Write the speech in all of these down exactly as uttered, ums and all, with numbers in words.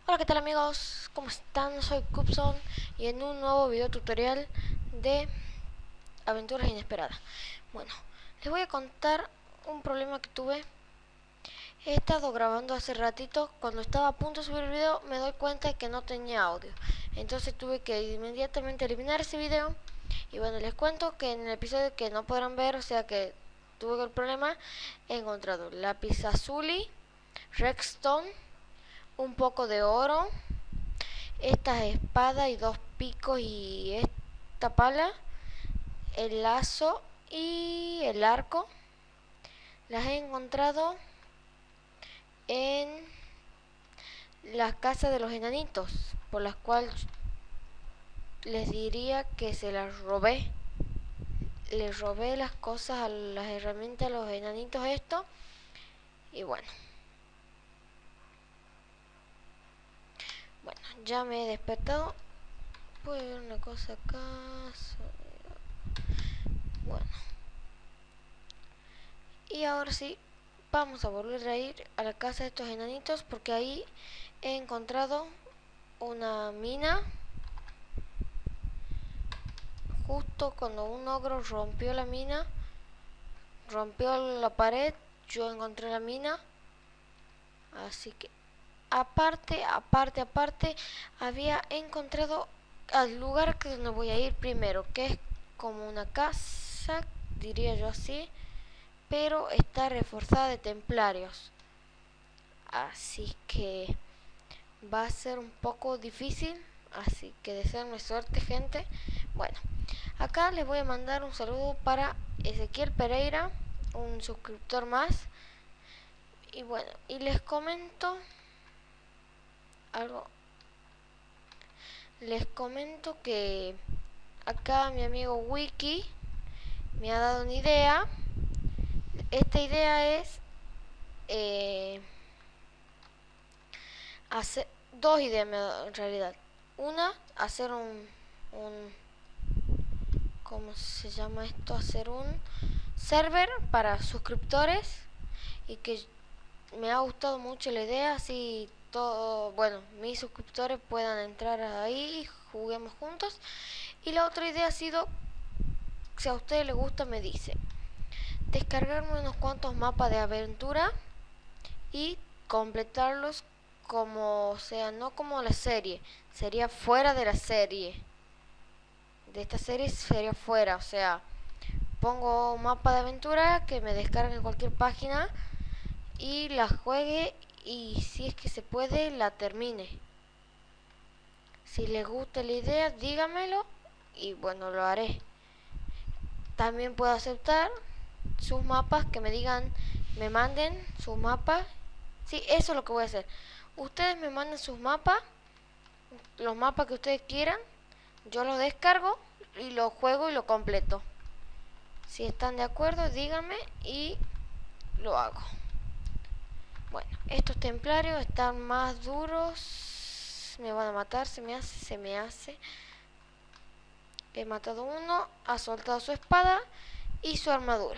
Hola, ¿qué tal amigos? ¿Cómo están? Soy Cubson y en un nuevo video tutorial de aventuras inesperadas. Bueno, les voy a contar un problema que tuve. He estado grabando hace ratito. Cuando estaba a punto de subir el video me doy cuenta de que no tenía audio. Entonces tuve que inmediatamente eliminar ese video. Y bueno, les cuento que en el episodio que no podrán ver, o sea que tuve el problema, he encontrado lápiz azuli, redstone, un poco de oro, esta espada y dos picos y esta pala, el lazo y el arco. Las he encontrado en la casa de los enanitos, por las cuales les diría que se las robé. Les robé las cosas, a las herramientas a los enanitos esto. Y bueno. Bueno, ya me he despertado. Puedo ver una cosa acá. Bueno. Y ahora sí, vamos a volver a ir a la casa de estos enanitos porque ahí he encontrado una mina. Justo cuando un ogro rompió la mina, rompió la pared, yo encontré la mina. Así que aparte, aparte, aparte, había encontrado al lugar que donde voy a ir primero, que es como una casa, diría yo así, pero está reforzada de templarios. Así que va a ser un poco difícil, así que deseenme suerte, gente. Bueno, acá les voy a mandar un saludo para Ezequiel Pereira, un suscriptor más. Y bueno, y les comento algo. Les comento que acá mi amigo Wiki me ha dado una idea. Esta idea es eh, hacer dos ideas en realidad. Una, hacer un, un ¿cómo se llama esto? Hacer un server para suscriptores, y que me ha gustado mucho la idea, así todo, bueno, mis suscriptores puedan entrar ahí y juguemos juntos. Y la otra idea ha sido, si a ustedes les gusta, me dice, descargarme unos cuantos mapas de aventura y completarlos como, o sea, no como la serie, sería fuera de la serie. De esta serie sería fuera, o sea, pongo un mapa de aventura que me descargue en cualquier página y la juegue, y si es que se puede la termine. Si les gusta la idea, dígamelo y bueno, lo haré. También puedo aceptar sus mapas, que me digan, me manden sus mapas. Sí, eso es lo que voy a hacer. Ustedes me mandan sus mapas, los mapas que ustedes quieran, yo los descargo y los juego y lo completo. Si están de acuerdo, díganme y lo hago. Bueno, estos templarios están más duros. Me van a matar, se me hace, se me hace. He matado uno, ha soltado su espada y su armadura.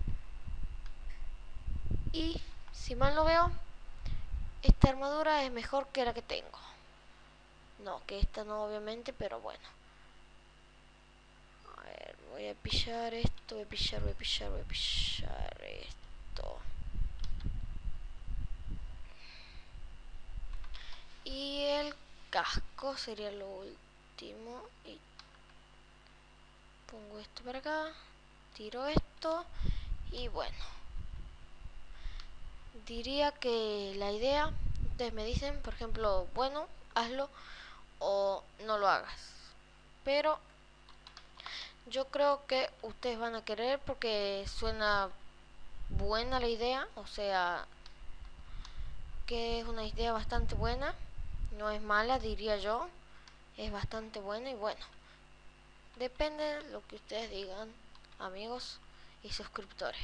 Y si mal no veo, esta armadura es mejor que la que tengo. No, que esta no, obviamente, pero bueno. A ver, voy a pillar esto, voy a pillar, voy a pillar, voy a pillar esto. Y el casco sería lo último. Y pongo esto para acá, tiro esto y bueno, diría que la idea, ustedes me dicen, por ejemplo, bueno, hazlo o no lo hagas, pero yo creo que ustedes van a querer porque suena buena la idea, o sea, que es una idea bastante buena, no es mala, diría yo, es bastante buena. Y bueno, depende de lo que ustedes digan, amigos y suscriptores.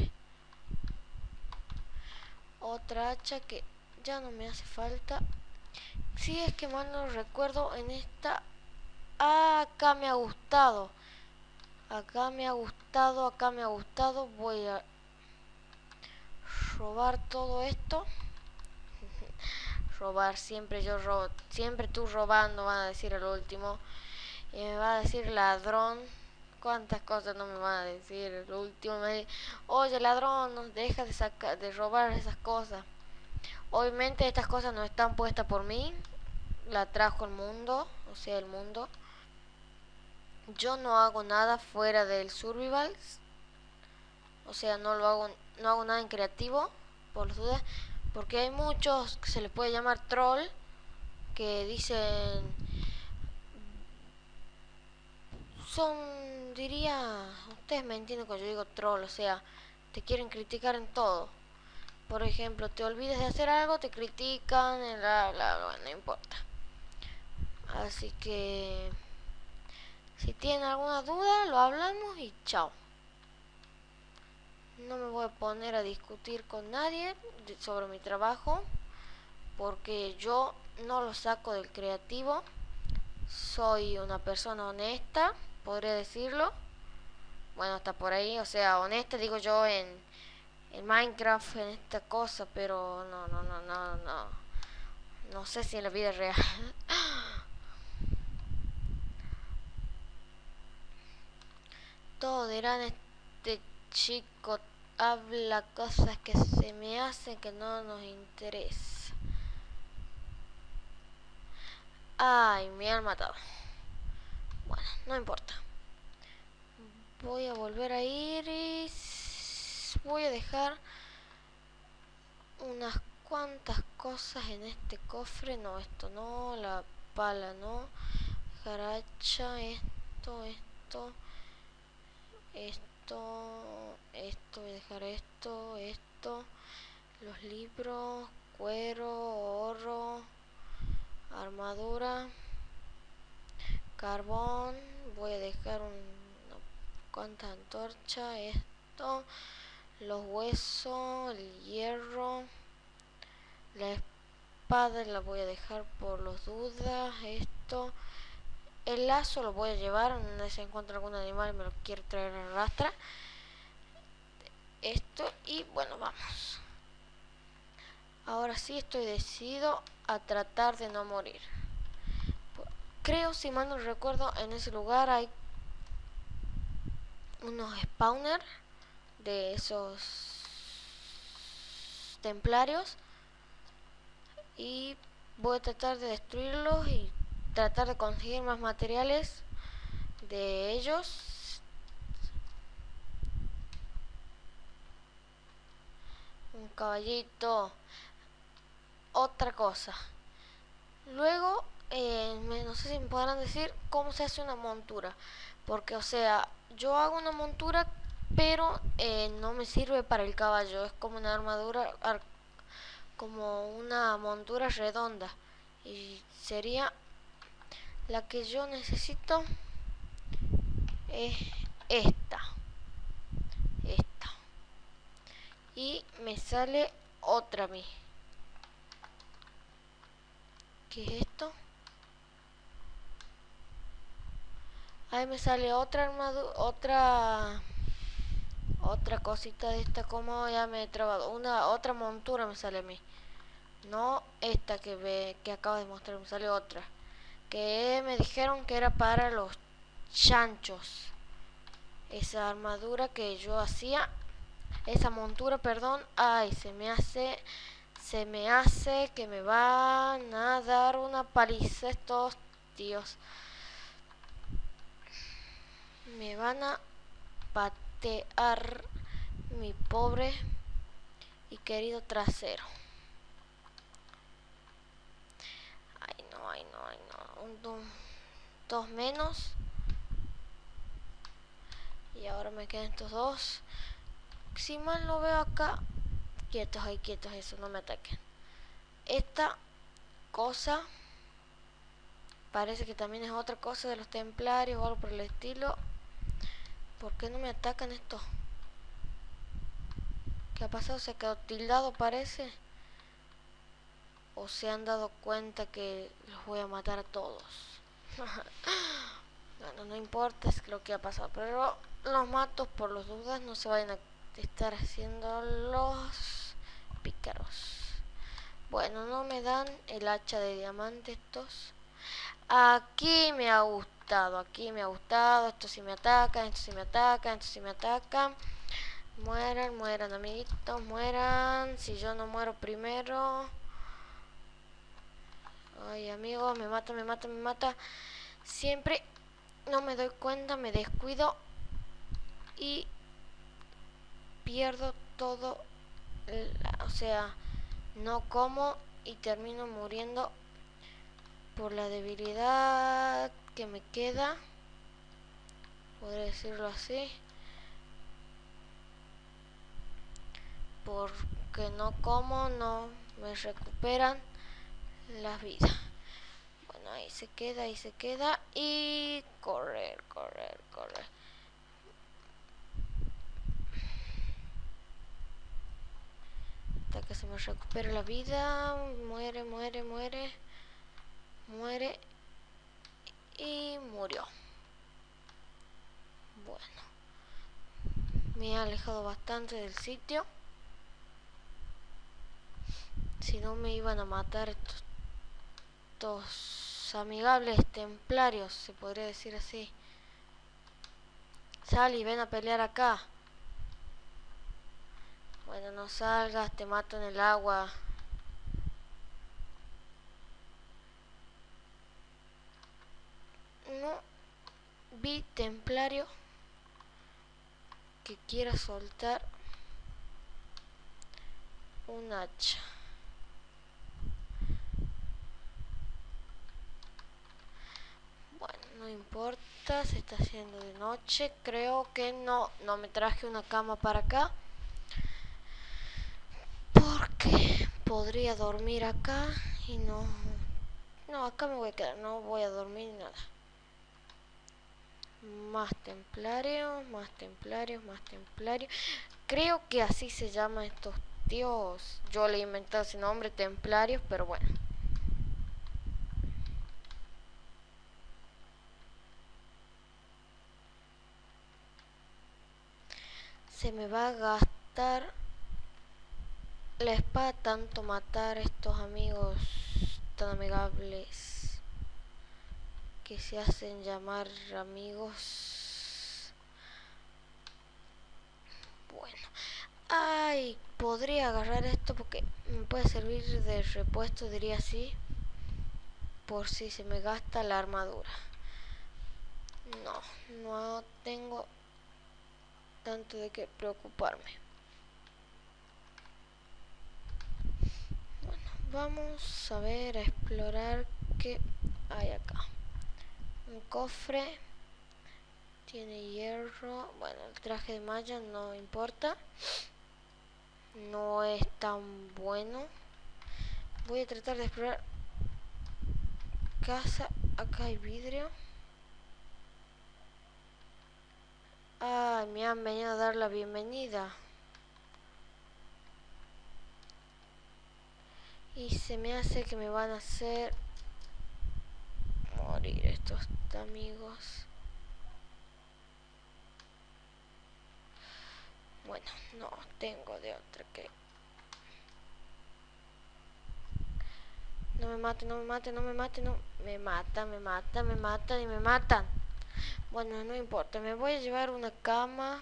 Otra hacha que ya no me hace falta. Si es que mal no recuerdo, en esta, ah, acá me ha gustado. Acá me ha gustado, acá me ha gustado. Voy a robar todo esto. robar, siempre yo robo, siempre tú robando, van a decir el último. Y me va a decir ladrón. Cuántas cosas no me van a decir. El último me dice, oye ladrón, no deja de sacar, de robar esas cosas. Obviamente estas cosas no están puestas por mí. La trajo el mundo, o sea el mundo. Yo no hago nada fuera del survival. O sea, no lo hago, no hago nada en creativo, por las dudas. Porque hay muchos que se les puede llamar troll, que dicen, son, diría, ustedes me entienden cuando yo digo troll, o sea, te quieren criticar en todo. Por ejemplo, te olvides de hacer algo, te critican, bla, bla, bla, no importa. Así que, si tienen alguna duda, lo hablamos y chao. No me voy a poner a discutir con nadie sobre mi trabajo, porque yo no lo saco del creativo. Soy una persona honesta, podría decirlo. Bueno, hasta por ahí, o sea, honesta digo yo en, en Minecraft, en esta cosa, pero no, no, no, no, no. No sé si en la vida real. Todos dirán, este chico habla cosas que se me hacen que no nos interesa. Ay, me han matado. Bueno, no importa. Voy a volver a ir y voy a dejar unas cuantas cosas en este cofre. No, esto no, la pala no, jaracha, esto, esto, esto, esto, voy a dejar esto, esto, los libros, cuero, oro, armadura, carbón, voy a dejar un, no, cuantas antorchas, esto, los huesos, el hierro, la espada la voy a dejar por los dudas, esto, el lazo lo voy a llevar, donde se encuentra algún animal y me lo quiere traer a rastra, esto y bueno, vamos. Ahora sí estoy decidido a tratar de no morir. Creo, si mal no recuerdo, en ese lugar hay unos spawners de esos templarios y voy a tratar de destruirlos y tratar de conseguir más materiales de ellos. Un caballito. Otra cosa. Luego, eh, me, no sé si me podrán decir cómo se hace una montura. Porque, o sea, yo hago una montura, pero eh, no me sirve para el caballo. Es como una armadura, ar, como una montura redonda. Y sería la que yo necesito. Es esta. Esta. Y me sale otra a mí. ¿Qué es esto? Ahí me sale otra armadura, otra otra cosita de esta, como ya me he trabado, una otra montura me sale a mí. No esta que ve, que acabo de mostrar, me sale otra. Que me dijeron que era para los chanchos. Esa armadura que yo hacía, esa montura, perdón, ay, se me hace se me hace que me van a dar una paliza estos tíos. Me van a patear mi pobre y querido trasero. Ay no, ay no, ay no. Un, dos, dos menos. Y ahora me quedan estos dos. Si mal no veo acá. Quietos ahí, quietos, eso, no me ataquen. Esta cosa parece que también es otra cosa de los templarios o algo por el estilo. ¿Por qué no me atacan estos? ¿Qué ha pasado? ¿Se ha quedado tildado, parece? ¿O se han dado cuenta que los voy a matar a todos? Bueno, no importa, es lo que ha pasado. Pero los mato por las dudas, no se vayan a estar haciendo los pícaros. Bueno, no me dan el hacha de diamante estos. Aquí me ha gustado, aquí me ha gustado. Esto sí me atacan, esto sí me atacan, esto sí me atacan. Mueran, mueran, amiguitos, mueran. Si yo no muero primero. Ay, amigos, me mata, me mata, me mata. Siempre no me doy cuenta, me descuido y pierdo todo. O sea, no como y termino muriendo por la debilidad que me queda, podría decirlo así, porque no como, no me recuperan las vidas. Bueno, ahí se queda, ahí se queda y correr, correr, correr. Hasta que se me recupere la vida. Muere, muere, muere. Muere. Y murió. Bueno. Me he alejado bastante del sitio. Si no me iban a matar estos, estos amigables templarios, se podría decir así. Sal y ven a pelear acá. Bueno, no salgas, te mato en el agua. No vi templario que quiera soltar un hacha. Bueno, no importa, se está haciendo de noche. Creo que no, no me traje una cama para acá, porque podría dormir acá y no... No, acá me voy a quedar, no voy a dormir nada. Más templarios, más templarios, más templarios. Creo que así se llaman estos tíos. Yo le he inventado ese nombre, templarios, pero bueno. Se me va a gastar la espada tanto matar a estos amigos tan amigables que se hacen llamar amigos. Bueno, ay, podría agarrar esto porque me puede servir de repuesto, diría así, por si se me gasta la armadura. No, no tengo tanto de qué preocuparme. Bueno, vamos a ver, a explorar qué hay acá. Un cofre, tiene hierro. Bueno, el traje de malla no importa, no es tan bueno. Voy a tratar de explorar casa. Acá hay vidrio. Ah, me han venido a dar la bienvenida. Y se me hace que me van a hacer morir estos amigos. Bueno, no tengo de otra que... No me maten, no me maten, no me maten, no... Me matan, me matan, me matan y me matan. Bueno, no importa, me voy a llevar una cama.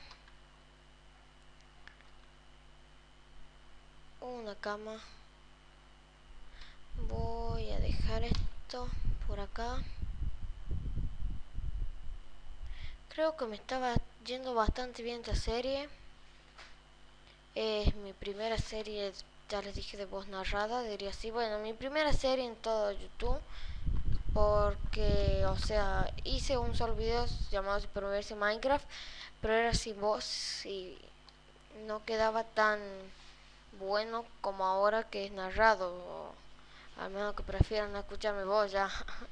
Una cama. Voy a dejar esto por acá. Creo que me estaba yendo bastante bien esta serie. Es mi primera serie, ya les dije, de voz narrada, diría así. Bueno, mi primera serie en todo YouTube. Porque, o sea, hice un solo video llamado Supervivencia Minecraft, pero era sin voz y no quedaba tan bueno como ahora que es narrado. O al menos que prefieran no escucharme voz ya.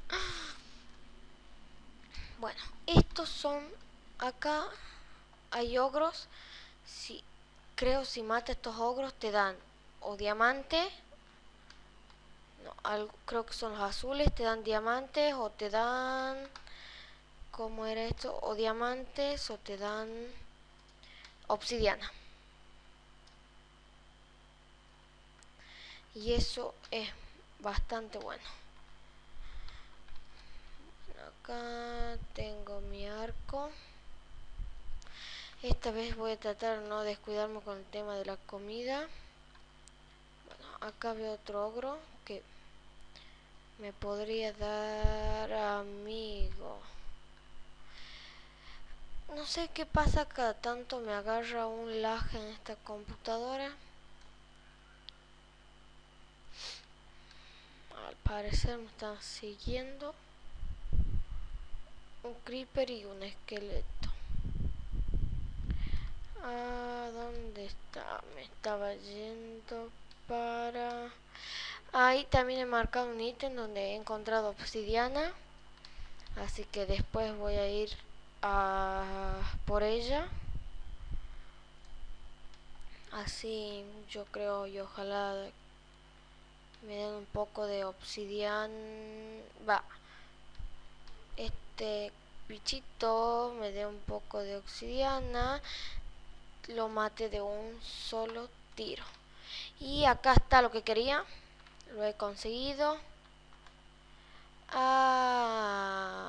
Bueno, estos son... Acá hay ogros. Si, creo si mata a estos ogros te dan o diamante. No, algo, creo que son los azules, te dan diamantes o te dan... ¿Cómo era esto? O diamantes o te dan obsidiana. y eso es bastante bueno. Acá tengo mi arco. Esta vez voy a tratar de no descuidarme con el tema de la comida. Bueno, acá veo otro ogro que me podría dar, amigo. No sé qué pasa, cada tanto me agarra un lag en esta computadora. Al parecer me están siguiendo un creeper y un esqueleto. Ah, ¿dónde está? Me estaba yendo para... Ahí también he marcado un ítem donde he encontrado obsidiana. Así que después voy a ir a por ella. Así yo creo y ojalá me den un poco de obsidiana. Va. Este bichito me dé un poco de obsidiana. Lo mate de un solo tiro. Y acá está lo que quería. Lo he conseguido. Ah,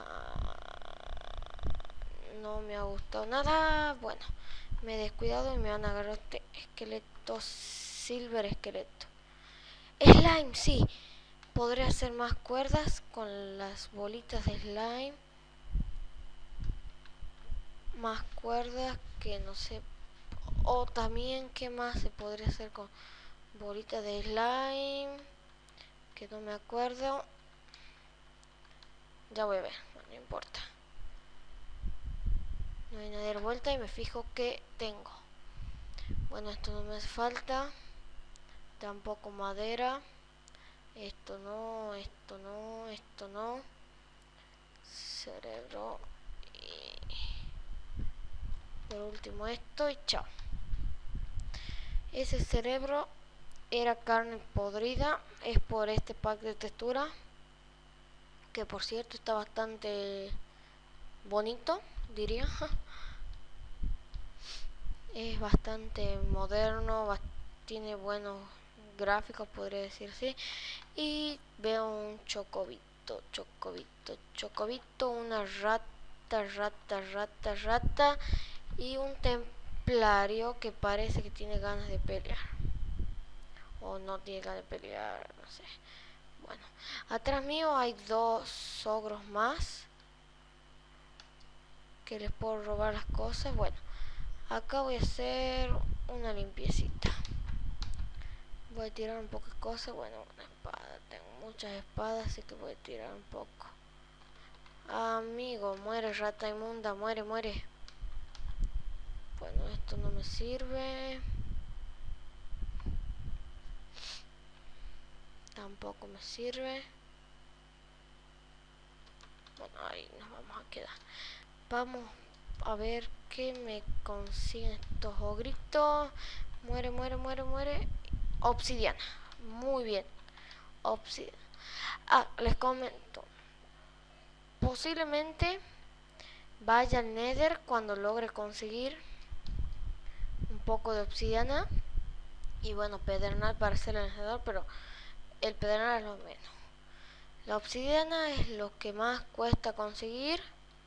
no me ha gustado nada. Bueno, me he descuidado y me van a agarrar este esqueleto, silver esqueleto. Slime, sí. Podré hacer más cuerdas con las bolitas de slime. Más cuerdas que no sé. O también, ¿qué más se podría hacer con bolitas de slime? Que no me acuerdo. Ya voy a ver, bueno, no importa. No hay nadie de vuelta y me fijo que tengo. Bueno, esto no me hace falta. Tampoco madera. Esto no, esto no, esto no. Cerebro. Y por último esto y chao. Ese cerebro era carne podrida. Es por este pack de textura. Que por cierto está bastante bonito, diría. Es bastante moderno, tiene buenos gráficos, podría decir así. Y veo un chocobito, chocobito, chocobito, una rata, rata, rata, rata. Y un templario que parece que tiene ganas de pelear. O no tiene ganas de pelear, no sé. Bueno, atrás mío hay dos ogros más. Que les puedo robar las cosas. Bueno, acá voy a hacer una limpiecita. Voy a tirar un poco de cosas. Bueno, una espada. Tengo muchas espadas, así que voy a tirar un poco. Amigo, muere rata inmunda. Muere, muere. Bueno, esto no me sirve. Tampoco me sirve. Bueno, ahí nos vamos a quedar. Vamos a ver qué me consiguen estos ogritos. Muere, muere, muere, muere. Obsidiana. Muy bien. Obsidiana. Ah, les comento. Posiblemente vaya al Nether cuando logre conseguir un poco de obsidiana. Y bueno, pedernal para hacer el encendedor, pero el pedernal es lo menos. La obsidiana es lo que más cuesta conseguir.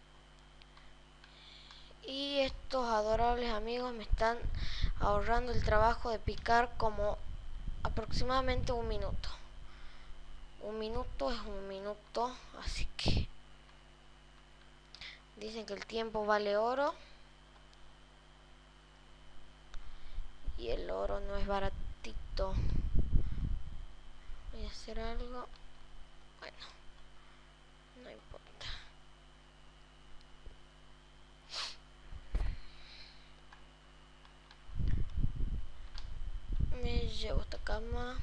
Y estos adorables amigos me están ahorrando el trabajo de picar como aproximadamente un minuto. Un minuto es un minuto, así que dicen que el tiempo vale oro. Y el oro no es baratito. Voy a hacer algo. Bueno, no importa. Me llevo esta cama.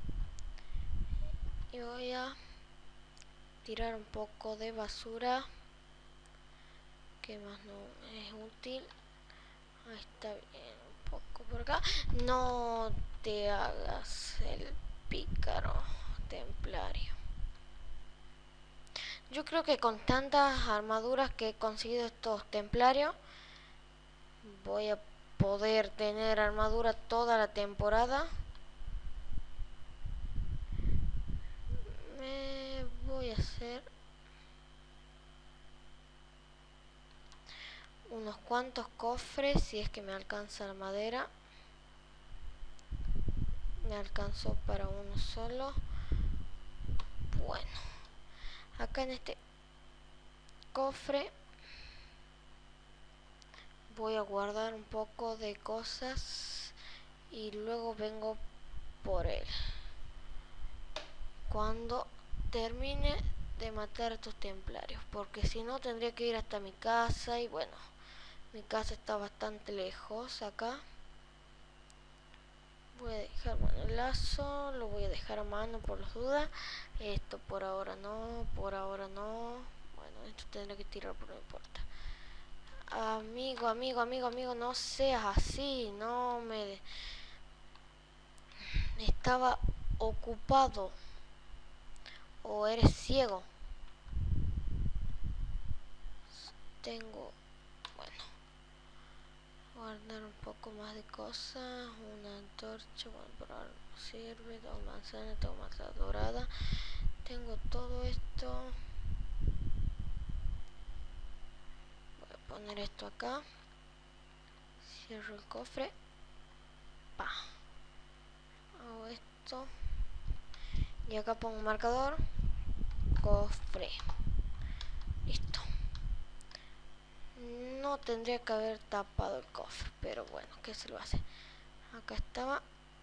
Y voy a tirar un poco de basura. Que más no es útil. Ahí está bien. Un poco por acá. No te hagas el pícaro templario. Yo creo que con tantas armaduras que he conseguido estos templarios, voy a poder tener armadura toda la temporada. hacer unos cuantos cofres si es que me alcanza la madera. Me alcanzó para uno solo. Bueno, acá en este cofre voy a guardar un poco de cosas y luego vengo por él cuando termine de matar a estos templarios, porque si no tendría que ir hasta mi casa y bueno, mi casa está bastante lejos. Acá voy a dejar, bueno, el lazo lo voy a dejar a mano por las dudas. Esto por ahora no, por ahora no. Bueno, esto tendré que tirar, pero no importa. Amigo, amigo, amigo, amigo, no seas así, no me... Estaba ocupado. ¿O eres ciego? Tengo... Bueno. Guardar un poco más de cosas. Una antorcha, bueno, por ahora no sirve. Dos manzanas, tengo manzana dorada. Tengo todo esto. Voy a poner esto acá. Cierro el cofre. Pa. Hago esto. Y acá pongo un marcador. Cofre. Listo. No tendría que haber tapado el cofre, pero bueno, ¿qué se lo hace? Acá estaba.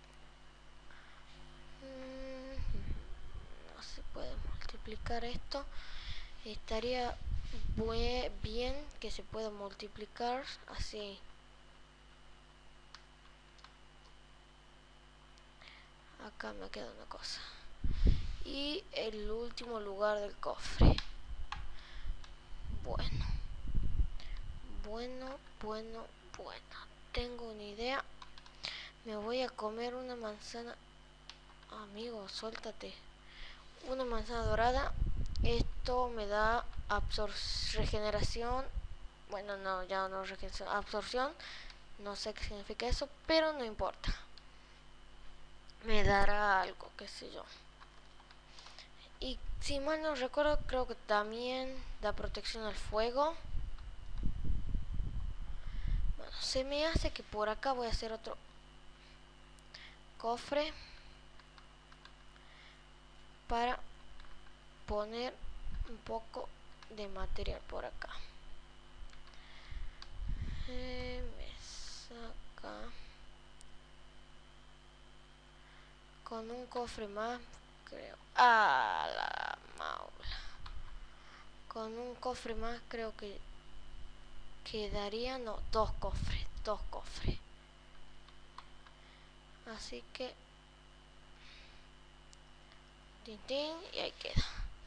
No se puede multiplicar esto. Estaría bien que se pueda multiplicar así. Acá me queda una cosa. Y el último lugar del cofre. Bueno. Bueno, bueno, bueno. Tengo una idea. Me voy a comer una manzana. Amigo, suéltate. Una manzana dorada. Esto me da regeneración. Bueno, no, ya no regeneración. Absorción. No sé qué significa eso, pero no importa. Me dará algo, qué sé yo. Y si mal no recuerdo, creo que también da protección al fuego. Bueno, se me hace que por acá voy a hacer otro cofre para poner un poco de material por acá. Eh, me saca con un cofre más, creo. Ah, la maula. Con un cofre más creo que quedaría, no, dos cofres, dos cofres. Así que tin, tin, y ahí queda.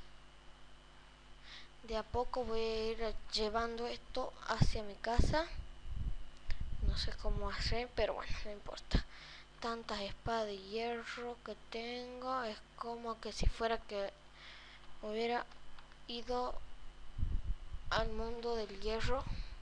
De a poco voy a ir llevando esto hacia mi casa. No sé cómo hacer, pero bueno, no importa. Tantas espadas de hierro que tengo, es como que si fuera que hubiera ido al mundo del hierro.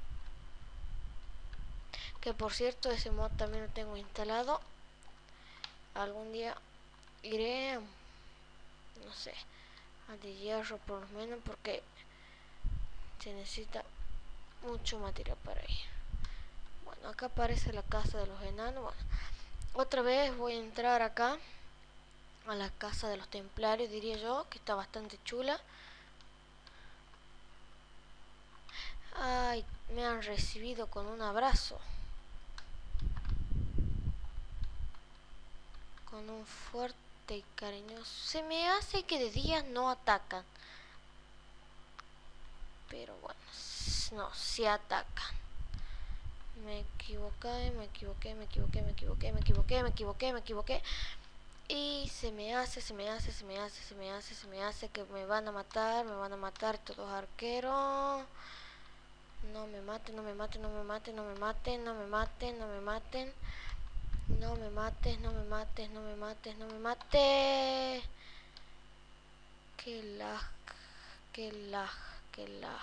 Que por cierto, ese mod también lo tengo instalado. Algún día iré, no sé, al de hierro por lo menos, porque se necesita mucho material para ir. Bueno, acá aparece la casa de los enanos. Bueno, otra vez voy a entrar acá a la casa de los templarios, diría yo, que está bastante chula. Ay, me han recibido con un abrazo, con un fuerte y cariñoso. Se me hace que de día no atacan, pero bueno, no, sí atacan. Me equivoqué, me equivoqué, me equivoqué, me equivoqué, me equivoqué, me equivoqué, me equivoqué. Y se me hace, se me hace, se me hace, se me hace, se me hace que me van a matar, me van a matar todos arqueros. No me maten, no me maten, no me maten, no me maten, no me maten, no me maten. No me mates, no me mates, no me mates, no me mates. Que lag, que lag, que lag.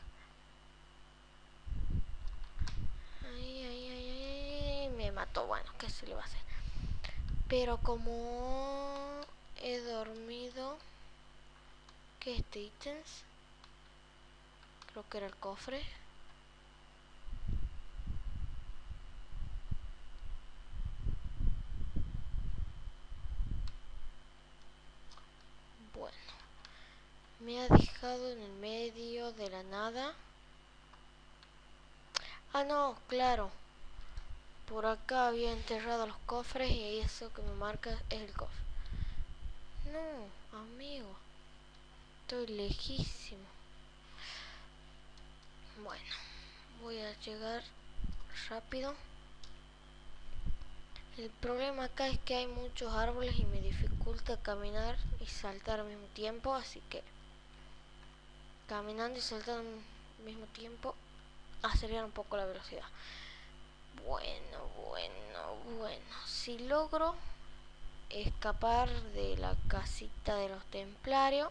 Ay, ay, ay, ay, me mató. Bueno, ¿qué se le va a hacer? Pero como he dormido, ¿Qué es este ítems? Creo que era el cofre. Bueno, me ha dejado en el medio de la nada. Ah, no, claro. Por acá había enterrado los cofres y eso que me marca es el cofre. No, amigo. Estoy lejísimo. Bueno, voy a llegar rápido. El problema acá es que hay muchos árboles y me dificulta caminar y saltar al mismo tiempo, así que caminando y saltando al mismo tiempo acelerar un poco la velocidad. Bueno, bueno, bueno. Si logro escapar de la casita de los templarios,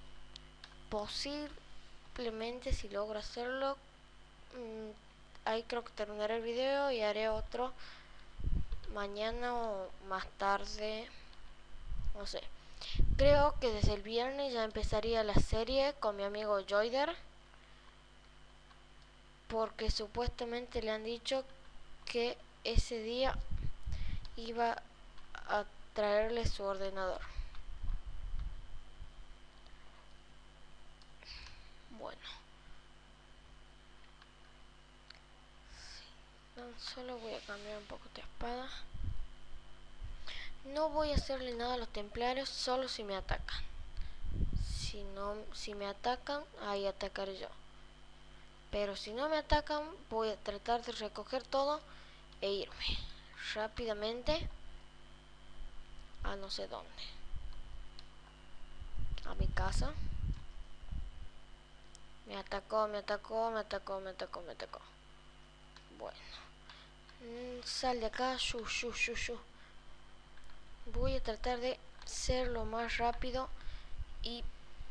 posiblemente si logro hacerlo, mmm, ahí creo que terminaré el video y haré otro mañana o más tarde, no sé. Creo que desde el viernes ya empezaría la serie con mi amigo Joyder, porque supuestamente le han dicho que ese día iba a traerle su ordenador. Bueno, tan solo voy a cambiar un poco de espada. No voy a hacerle nada a los templarios, solo si me atacan. Si no, si me atacan, ahí atacaré yo. Pero si no me atacan, voy a tratar de recoger todo e irme rápidamente a no sé dónde. A mi casa. Me atacó, me atacó, me atacó, me atacó, me atacó. Bueno. Mm, sal de acá, shu, shu, shu, shu. Voy a tratar de ser lo más rápido y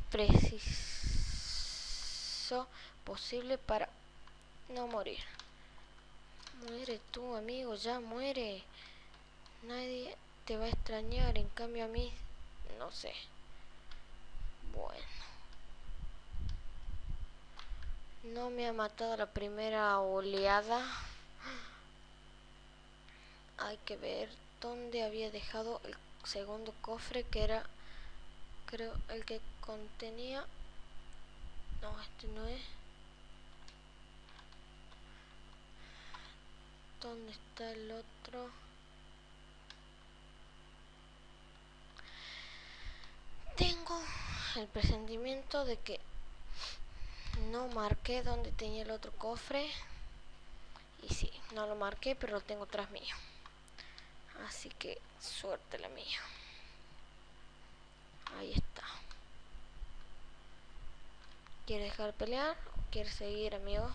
preciso posible para no morir. Muere tú, amigo, ya muere. Nadie te va a extrañar, en cambio a mí, no sé. Bueno. No me ha matado la primera oleada. Hay que ver dónde había dejado el segundo cofre, que era, creo, el que contenía... No, este no es. ¿Dónde está el otro? Tengo el presentimiento de que no marqué dónde tenía el otro cofre. Y sí, no lo marqué, pero lo tengo tras mío. Así que suerte la mía. Ahí está. ¿Quiere dejar pelear o quiere seguir, amigo?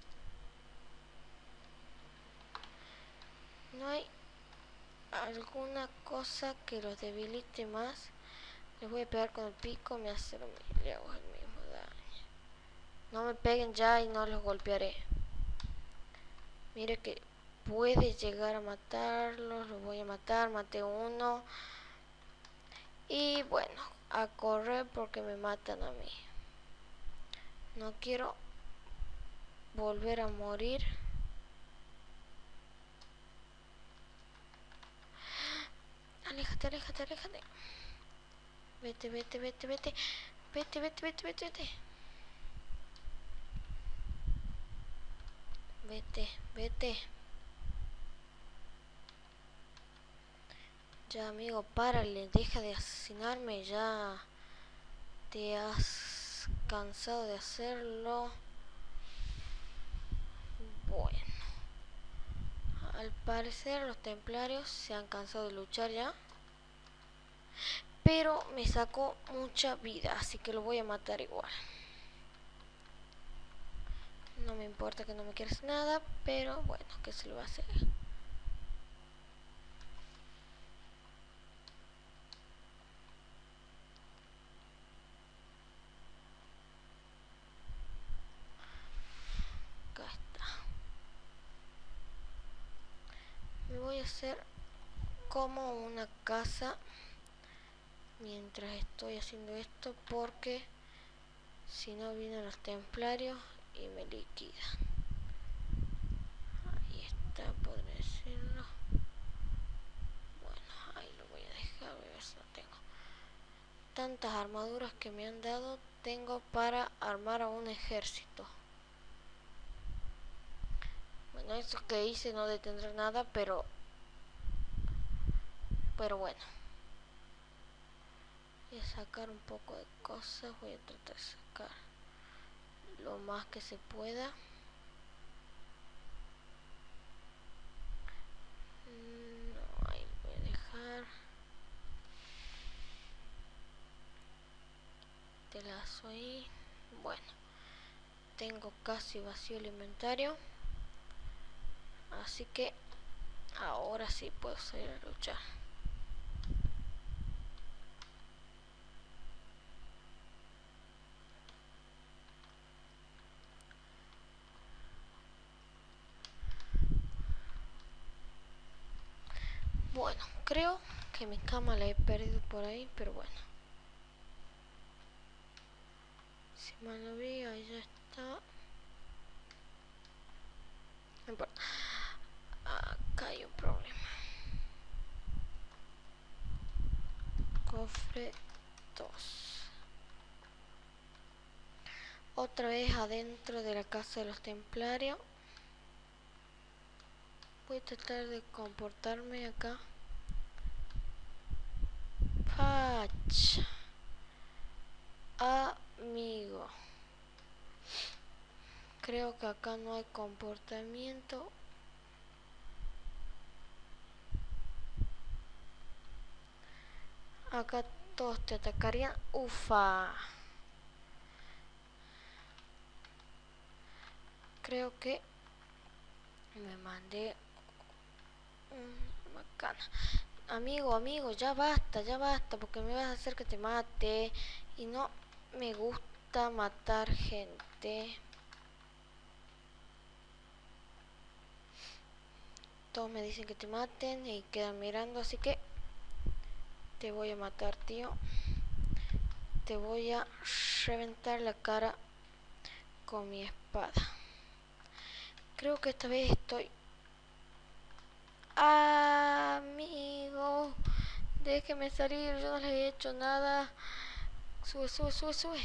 No hay alguna cosa que los debilite más. Les voy a pegar con el pico, me hace lo mismo, le hago el mismo daño. No me peguen ya y no los golpearé. Mire que puede llegar a matarlos, los voy a matar, maté uno. Y bueno, a correr porque me matan a mí. No quiero volver a morir. Aléjate, aléjate, aléjate. Vete, vete, vete, vete. Vete, vete, vete, vete, vete. Vete, vete. Ya, amigo, párale, deja de asesinarme, ya. Te has cansado de hacerlo. Bueno. Al parecer los templarios se han cansado de luchar ya. Pero me sacó mucha vida, así que lo voy a matar igual. No me importa que no me quieras nada, pero bueno, ¿qué se lo va a hacer? Acá está. Me voy a hacer como una casa mientras estoy haciendo esto, porque Si no, vienen los templarios y me liquidan. Ahí está, podré decirlo. Bueno, ahí lo voy a dejar, voy a ver si no tengo. Tantas armaduras que me han dado, tengo para armar a un ejército. Bueno, eso que hice no detendrá nada, pero... Pero bueno. Voy a sacar un poco de cosas, voy a tratar de sacar lo más que se pueda. No, ahí lo voy a dejar. Te lazo ahí. Bueno, tengo casi vacío el inventario, así que ahora sí puedo salir a luchar. Bueno, creo que mi cama la he perdido por ahí, pero bueno. Si mal no vi, ahí ya está. No importa. Acá hay un problema. Cofre dos. Otra vez adentro de la casa de los templarios. Voy a tratar de comportarme acá. Pach. Amigo. Creo que acá no hay comportamiento. Acá todos te atacarían. Ufa. Creo que me mandé un macana. Amigo, amigo, ya basta, ya basta, porque me vas a hacer que te mate. Y no me gusta matar gente. Todos me dicen que te maten y quedan mirando, así que te voy a matar, tío. Te voy a reventar la cara con mi espada. Creo que esta vez estoy... Amigo, déjeme salir, yo no les he hecho nada. Sube, sube, sube, sube.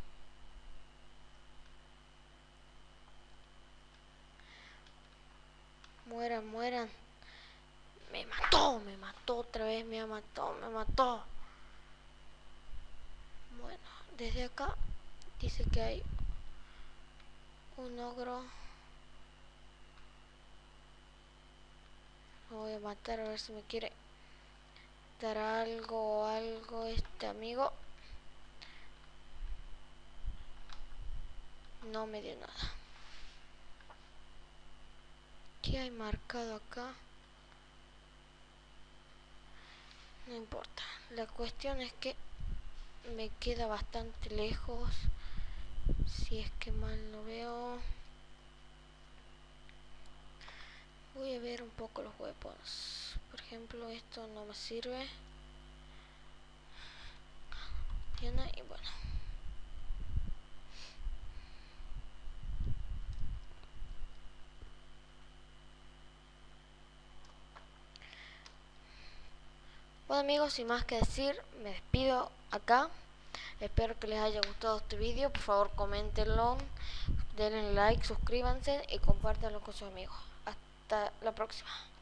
Mueran, mueran. Me mató, me mató otra vez, me mató, me mató. Bueno, desde acá dice que hay un ogro. Lo voy a matar a ver si me quiere dar algo o algo este amigo. No me dio nada. ¿Qué hay marcado acá? No importa. La cuestión es que me queda bastante lejos. Si es que mal no veo. Voy a ver un poco los weapons. Por ejemplo, esto no me sirve. Y bueno. Bueno amigos, sin más que decir, me despido acá. Espero que les haya gustado este vídeo. Por favor, coméntenlo, denle like, suscríbanse y compártanlo con sus amigos. Hasta la próxima.